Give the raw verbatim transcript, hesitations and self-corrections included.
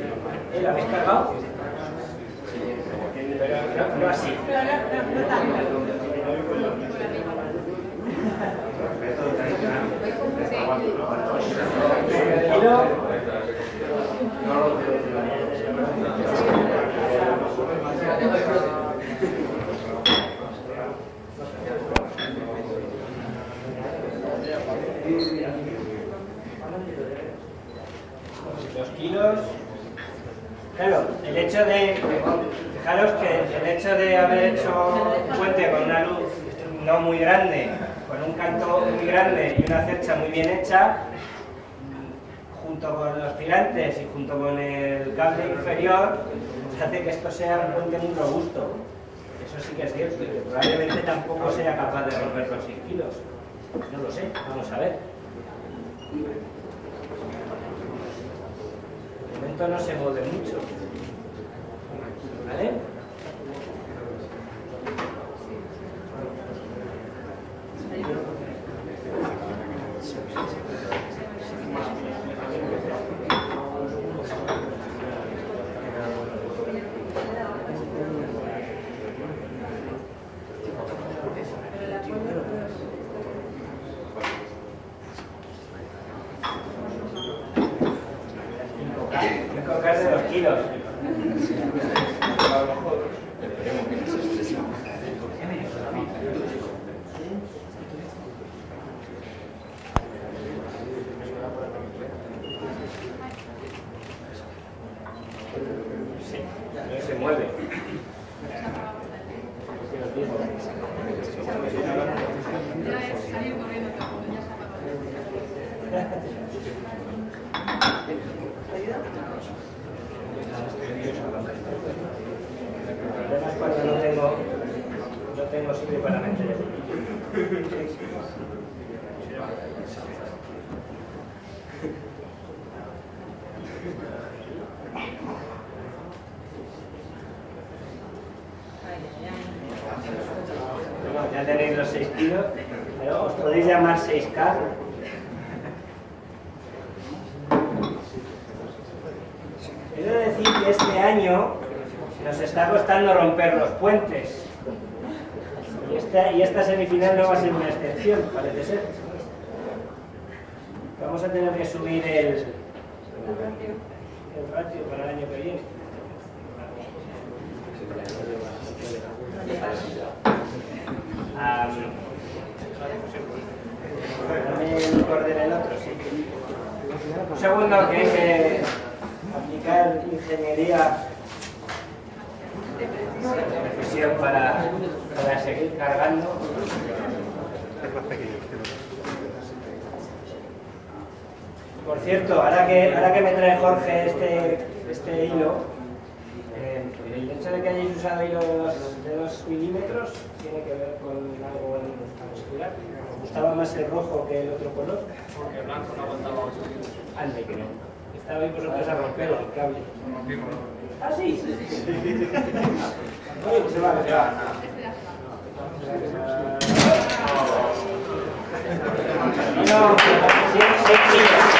¿Eh? ¿Lo habéis cargado? Pero no, no así. Los kilos. Claro, el hecho de, fijaros que el hecho de haber hecho un puente con una luz no muy grande, con un canto muy grande y una cercha muy bien hecha, junto con los tirantes y junto con el cable inferior, pues hace que esto sea un puente muy robusto. Eso sí que es cierto, y que probablemente tampoco sea capaz de romper los seis kilos. No lo sé, vamos a ver. De momento no se mueve mucho. ¿Vale? De los kilos. Sí, no se mueve. El problema es cuando no tengo, no tengo sitio para meter el bueno, ya tenéis los seis kilos, pero os podéis llamar seis K. He de decir que este año nos está costando romper los puentes. Y esta, y esta semifinal no va a ser una excepción, parece ser. Vamos a tener que subir el, el ratio para el año que viene. Um, dame el cordel el otro, sí. Un segundo que hay que aplicar ingeniería de precisión para, para seguir cargando. Por cierto, ahora que, ahora que me trae Jorge este, este hilo, eh, el hecho de que hayáis usado hilos de dos milímetros tiene que ver con algo muscular. ¿Os gustaba más el rojo que el otro color? Porque el blanco no aguantaba ocho kilos. Ande que no. Estabais vosotros a romper el cable. ¿Ah, sí? Oye, pues se va, se va. No, no, sí, sí, sí.